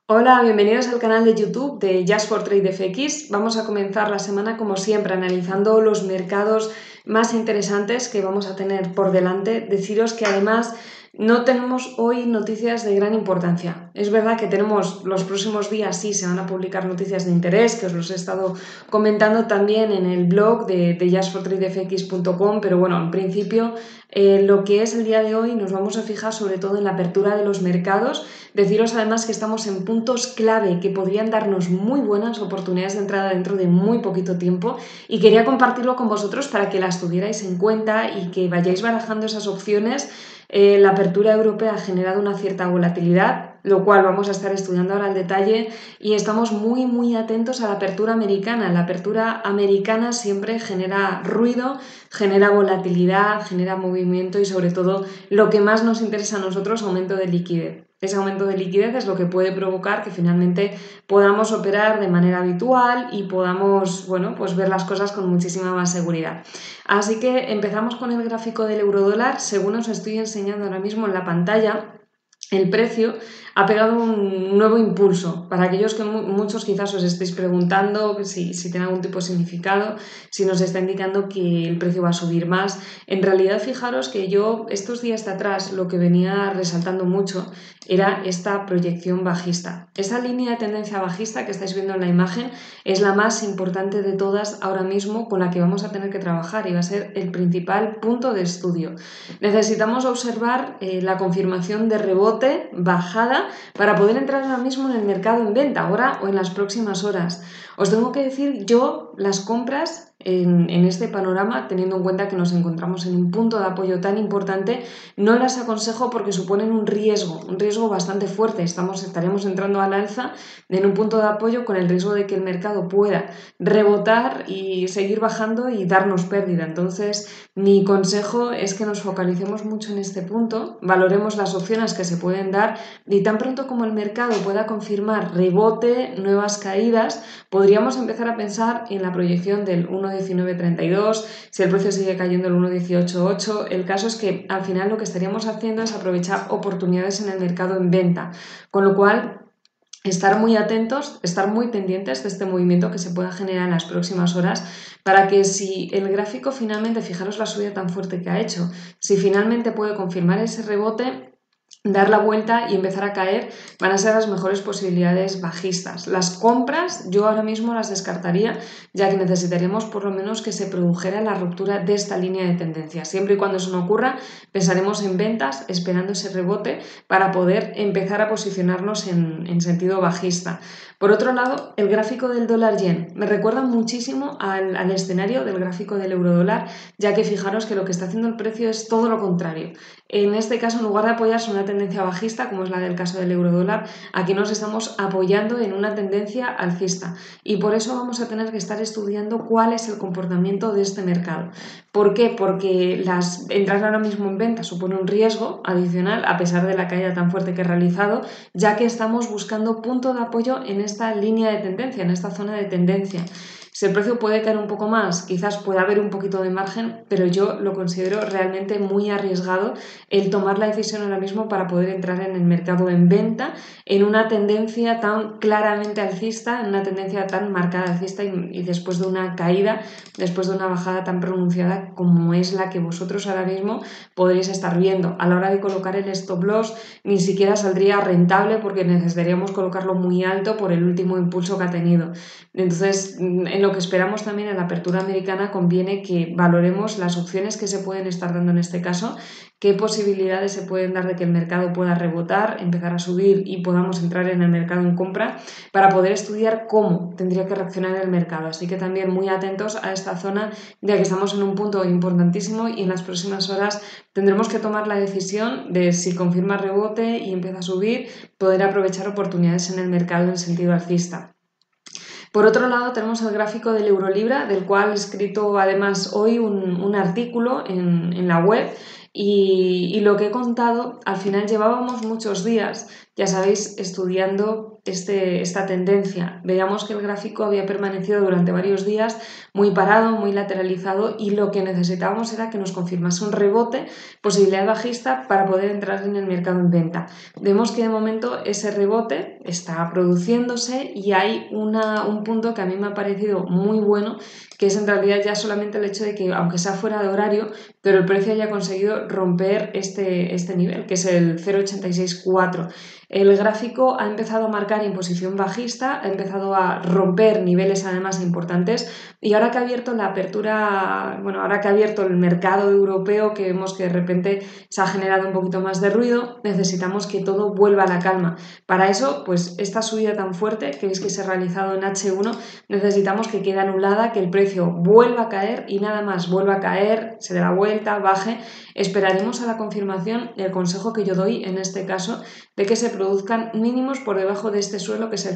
Hola, bienvenidos al canal de YouTube de Just for Trade FX. Vamos a comenzar la semana como siempre analizando los mercados más interesantes que vamos a tener por delante. Deciros que además no tenemos hoy noticias de gran importancia. Es verdad que tenemos los próximos días, sí, se van a publicar noticias de interés, que os los he estado comentando también en el blog de justfortradefx.com, pero bueno, en principio lo que es el día de hoy nos vamos a fijar sobre todo en la apertura de los mercados. Deciros además que estamos en puntos clave que podrían darnos muy buenas oportunidades de entrada dentro de muy poquito tiempo y quería compartirlo con vosotros para que las tuvierais en cuenta y que vayáis barajando esas opciones. La apertura europea ha generado una cierta volatilidad, lo cual vamos a estar estudiando ahora al detalle, y estamos muy atentos a la apertura americana. La apertura americana siempre genera ruido, genera volatilidad, genera movimiento y sobre todo lo que más nos interesa a nosotros, aumento de liquidez. Ese aumento de liquidez es lo que puede provocar que finalmente podamos operar de manera habitual y podamos, bueno, pues ver las cosas con muchísima más seguridad. Así que empezamos con el gráfico del eurodólar. Según os estoy enseñando ahora mismo en la pantalla, el precio ha pegado un nuevo impulso. Para aquellos que muchos quizás os estéis preguntando si tiene algún tipo de significado, si nos está indicando que el precio va a subir más. En realidad, fijaros que yo estos días de atrás lo que venía resaltando mucho era esta proyección bajista. Esa línea de tendencia bajista que estáis viendo en la imagen es la más importante de todas ahora mismo, con la que vamos a tener que trabajar y va a ser el principal punto de estudio. Necesitamos observar la confirmación de rebote, bajada, para poder entrar ahora mismo en el mercado en venta, ahora o en las próximas horas. Os tengo que decir, yo las compras en este panorama, teniendo en cuenta que nos encontramos en un punto de apoyo tan importante, no las aconsejo porque suponen un riesgo bastante fuerte. Estaremos entrando al alza en un punto de apoyo con el riesgo de que el mercado pueda rebotar y seguir bajando y darnos pérdida. Entonces, mi consejo es que nos focalicemos mucho en este punto, valoremos las opciones que se pueden dar y tan pronto como el mercado pueda confirmar rebote, nuevas caídas, podríamos empezar a pensar en la proyección del 1.1932, si el precio sigue cayendo el 1.18.8. El caso es que al final lo que estaríamos haciendo es aprovechar oportunidades en el mercado en venta, con lo cual estar muy atentos, estar muy pendientes de este movimiento que se pueda generar en las próximas horas, para que si el gráfico finalmente, fijaros la subida tan fuerte que ha hecho, si finalmente puede confirmar ese rebote, dar la vuelta y empezar a caer, van a ser las mejores posibilidades bajistas. Las compras yo ahora mismo las descartaría, ya que necesitaríamos por lo menos que se produjera la ruptura de esta línea de tendencia. Siempre y cuando eso no ocurra, pensaremos en ventas esperando ese rebote para poder empezar a posicionarnos en sentido bajista. Por otro lado, el gráfico del dólar yen me recuerda muchísimo al escenario del gráfico del eurodólar, ya que fijaros que lo que está haciendo el precio es todo lo contrario. En este caso, en lugar de apoyarse en una tendencia bajista, como es la del caso del eurodólar, aquí nos estamos apoyando en una tendencia alcista y por eso vamos a tener que estar estudiando cuál es el comportamiento de este mercado. ¿Por qué? Porque entrar ahora mismo en venta supone un riesgo adicional a pesar de la caída tan fuerte que he realizado, ya que estamos buscando punto de apoyo en esta línea de tendencia, en esta zona de tendencia. Si el precio puede caer un poco más, quizás pueda haber un poquito de margen, pero yo lo considero realmente muy arriesgado el tomar la decisión ahora mismo para poder entrar en el mercado en venta en una tendencia tan claramente alcista, en una tendencia tan marcada alcista y después de una caída, después de una bajada tan pronunciada como es la que vosotros ahora mismo podréis estar viendo. A la hora de colocar el stop loss ni siquiera saldría rentable porque necesitaríamos colocarlo muy alto por el último impulso que ha tenido. Entonces, en lo que esperamos también en la apertura americana, conviene que valoremos las opciones que se pueden estar dando en este caso, qué posibilidades se pueden dar de que el mercado pueda rebotar, empezar a subir y podamos entrar en el mercado en compra, para poder estudiar cómo tendría que reaccionar el mercado. Así que también muy atentos a esta zona, ya que estamos en un punto importantísimo y en las próximas horas tendremos que tomar la decisión de si confirma rebote y empieza a subir, poder aprovechar oportunidades en el mercado en sentido alcista. Por otro lado, tenemos el gráfico del Eurolibra, del cual he escrito además hoy un artículo en la web, y lo que he contado, al final llevábamos muchos días ya sabéis, estudiando esta tendencia. Veíamos que el gráfico había permanecido durante varios días muy parado, muy lateralizado, y lo que necesitábamos era que nos confirmase un rebote, posibilidad bajista para poder entrar en el mercado en venta. Vemos que de momento ese rebote está produciéndose y hay un punto que a mí me ha parecido muy bueno, que es en realidad ya solamente el hecho de que, aunque sea fuera de horario, pero el precio haya conseguido romper este nivel, que es el 0,864. El gráfico ha empezado a marcar imposición bajista, ha empezado a romper niveles además importantes, y ahora que ha abierto la apertura, bueno, ahora que ha abierto el mercado europeo, que vemos que de repente se ha generado un poquito más de ruido, necesitamos que todo vuelva a la calma. Para eso, pues esta subida tan fuerte que veis que se ha realizado en H1, necesitamos que quede anulada, que el precio vuelva a caer y nada más vuelva a caer, se dé la vuelta, baje. Esperaremos a la confirmación, el consejo que yo doy en este caso, de que se produzcan mínimos por debajo de este suelo, que es el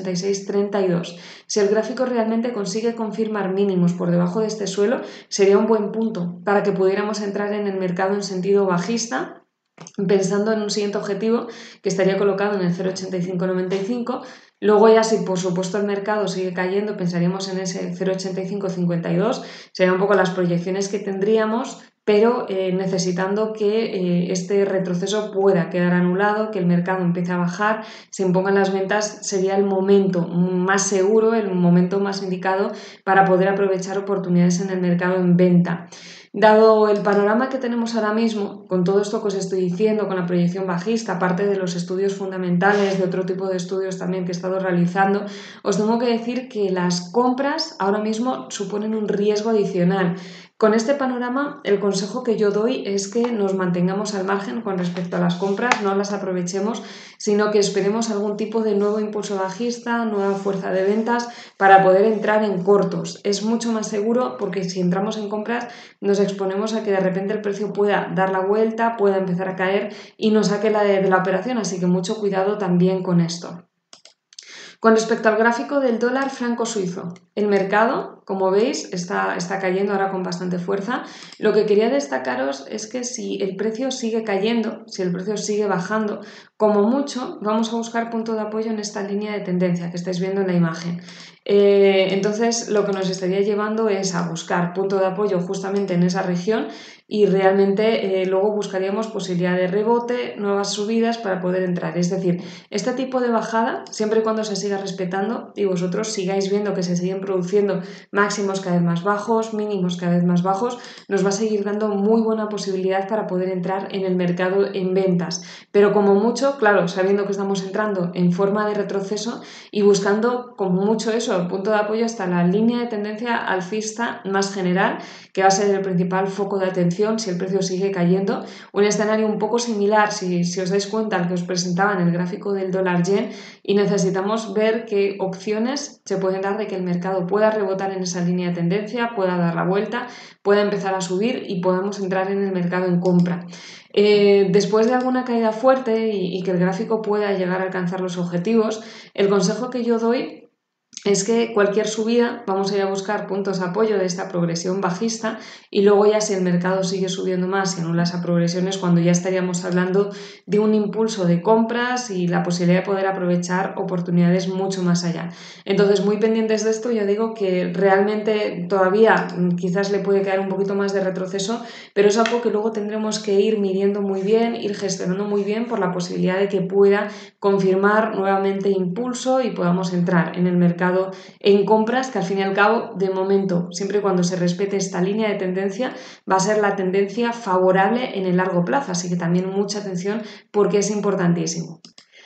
0,8632. Si el gráfico realmente consigue confirmar mínimos por debajo de este suelo, sería un buen punto para que pudiéramos entrar en el mercado en sentido bajista, pensando en un siguiente objetivo que estaría colocado en el 0,8595. Luego ya, si por supuesto el mercado sigue cayendo, pensaríamos en ese 0,8552, serían un poco las proyecciones que tendríamos, pero necesitando que este retroceso pueda quedar anulado, que el mercado empiece a bajar, se impongan las ventas, sería el momento más seguro, el momento más indicado para poder aprovechar oportunidades en el mercado en venta. Dado el panorama que tenemos ahora mismo, con todo esto que os estoy diciendo, con la proyección bajista, aparte de los estudios fundamentales, de otro tipo de estudios también que he estado realizando, os tengo que decir que las compras ahora mismo suponen un riesgo adicional. Con este panorama, el consejo que yo doy es que nos mantengamos al margen con respecto a las compras, no las aprovechemos, sino que esperemos algún tipo de nuevo impulso bajista, nueva fuerza de ventas para poder entrar en cortos. Es mucho más seguro, porque si entramos en compras nos exponemos a que de repente el precio pueda dar la vuelta, pueda empezar a caer y nos saque de la operación, así que mucho cuidado también con esto. Con respecto al gráfico del dólar franco suizo, el mercado, como veis, está cayendo ahora con bastante fuerza. Lo que quería destacaros es que si el precio sigue cayendo, si el precio sigue bajando, como mucho vamos a buscar punto de apoyo en esta línea de tendencia que estáis viendo en la imagen. Entonces lo que nos estaría llevando es a buscar punto de apoyo justamente en esa región, y realmente luego buscaríamos posibilidad de rebote, nuevas subidas para poder entrar. Es decir, este tipo de bajada, siempre y cuando se siga respetando y vosotros sigáis viendo que se siguen produciendo máximos cada vez más bajos, mínimos cada vez más bajos, nos va a seguir dando muy buena posibilidad para poder entrar en el mercado en ventas. Pero como mucho, claro, sabiendo que estamos entrando en forma de retroceso y buscando como mucho eso, el punto de apoyo hasta la línea de tendencia alcista más general, que va a ser el principal foco de atención si el precio sigue cayendo. Un escenario un poco similar, si os dais cuenta, al que os presentaba en el gráfico del dólar yen, y necesitamos ver qué opciones se pueden dar de que el mercado pueda rebotar en esa línea de tendencia, pueda dar la vuelta, pueda empezar a subir y podamos entrar en el mercado en compra. Después de alguna caída fuerte y que el gráfico pueda llegar a alcanzar los objetivos, el consejo que yo doy es que cualquier subida vamos a ir a buscar puntos de apoyo de esta progresión bajista, y luego ya si el mercado sigue subiendo más y anula esa progresión es cuando ya estaríamos hablando de un impulso de compras y la posibilidad de poder aprovechar oportunidades mucho más allá. Entonces, muy pendientes de esto. Yo digo que realmente todavía quizás le puede quedar un poquito más de retroceso, pero es algo que luego tendremos que ir midiendo muy bien, ir gestionando muy bien por la posibilidad de que pueda confirmar nuevamente impulso y podamos entrar en el mercado en compras, que al fin y al cabo, de momento, siempre y cuando se respete esta línea de tendencia, va a ser la tendencia favorable en el largo plazo, así que también mucha atención porque es importantísimo.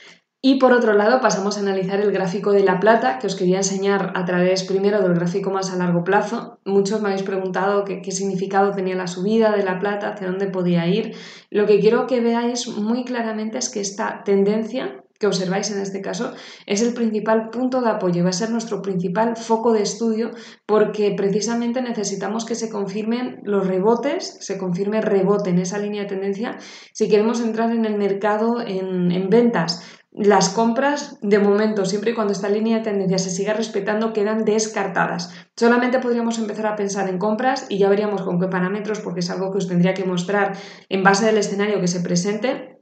Y por otro lado pasamos a analizar el gráfico de la plata, que os quería enseñar a través primero del gráfico más a largo plazo. Muchos me habéis preguntado qué significado tenía la subida de la plata, hacia dónde podía ir. Lo que quiero que veáis muy claramente es que esta tendencia que observáis en este caso es el principal punto de apoyo, va a ser nuestro principal foco de estudio, porque precisamente necesitamos que se confirmen los rebotes, se confirme rebote en esa línea de tendencia si queremos entrar en el mercado en ventas. Las compras, de momento, siempre y cuando esta línea de tendencia se siga respetando, quedan descartadas. Solamente podríamos empezar a pensar en compras y ya veríamos con qué parámetros, porque es algo que os tendría que mostrar en base del escenario que se presente.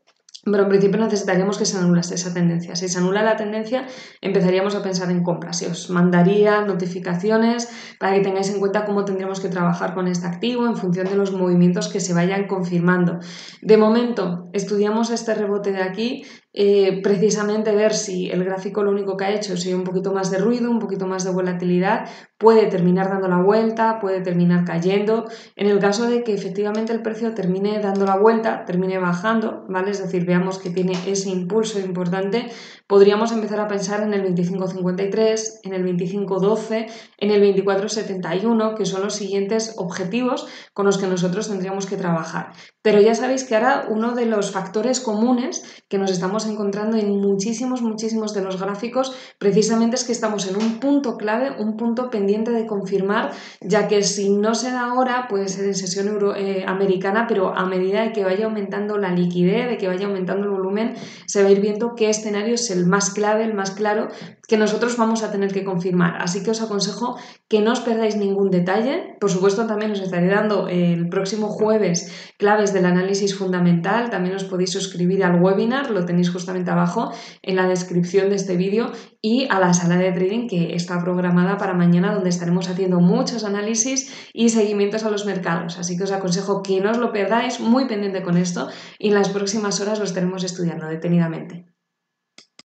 Pero en principio necesitaríamos que se anulase esa tendencia. Si se anula la tendencia, empezaríamos a pensar en compras. Y os mandaría notificaciones para que tengáis en cuenta cómo tendríamos que trabajar con este activo en función de los movimientos que se vayan confirmando. De momento, estudiamos este rebote de aquí, precisamente ver si el gráfico lo único que ha hecho es un poquito más de ruido, un poquito más de volatilidad, puede terminar dando la vuelta, puede terminar cayendo. En el caso de que efectivamente el precio termine dando la vuelta, termine bajando, ¿vale? Es decir, veamos que tiene ese impulso importante, podríamos empezar a pensar en el 25.53, en el 25.12, en el 24.71, que son los siguientes objetivos con los que nosotros tendríamos que trabajar. Pero ya sabéis que ahora uno de los factores comunes que nos estamos encontrando en muchísimos de los gráficos precisamente es que estamos en un punto clave, un punto pendiente de confirmar, ya que si no se da ahora puede ser en sesión americana, pero a medida de que vaya aumentando la liquidez, de que vaya aumentando el volumen, se va a ir viendo qué escenario es el más clave, el más claro, que nosotros vamos a tener que confirmar. Así que os aconsejo que no os perdáis ningún detalle. Por supuesto, también os estaré dando el próximo jueves claves del análisis fundamental. También os podéis suscribir al webinar, lo tenéis justamente abajo en la descripción de este vídeo, y a la sala de trading que está programada para mañana, donde estaremos haciendo muchos análisis y seguimientos a los mercados. Así que os aconsejo que no os lo perdáis, muy pendiente con esto, y en las próximas horas lo estaremos estudiando detenidamente.